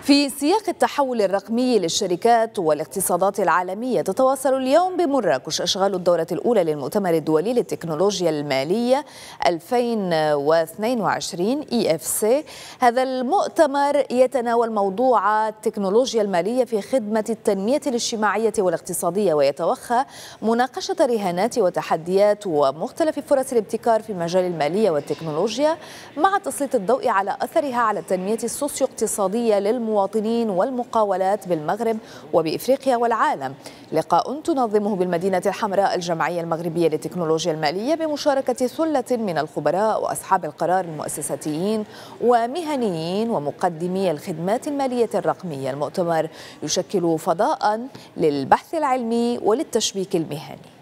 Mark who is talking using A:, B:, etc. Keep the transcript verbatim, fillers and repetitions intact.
A: في سياق التحول الرقمي للشركات والاقتصادات العالمية، تتواصل اليوم بمراكش أشغال الدورة الأولى للمؤتمر الدولي للتكنولوجيا المالية ألفين واثنين وعشرين إي إف سي. هذا المؤتمر يتناول موضوع التكنولوجيا المالية في خدمة التنمية الاجتماعية والاقتصادية، ويتوخى مناقشة رهانات وتحديات ومختلف فرص الابتكار في مجال المالية والتكنولوجيا، مع تسليط الضوء على أثرها على التنمية السوسيو اقتصادية للمواطنين والمقاولات بالمغرب وبإفريقيا والعالم. لقاء تنظمه بالمدينة الحمراء الجمعية المغربية للتكنولوجيا المالية بمشاركة ثلة من الخبراء وأصحاب القرار المؤسساتيين ومهنيين ومقدمي الخدمات المالية الرقمية. المؤتمر يشكل فضاء للبحث العلمي وللتشبيك المهني.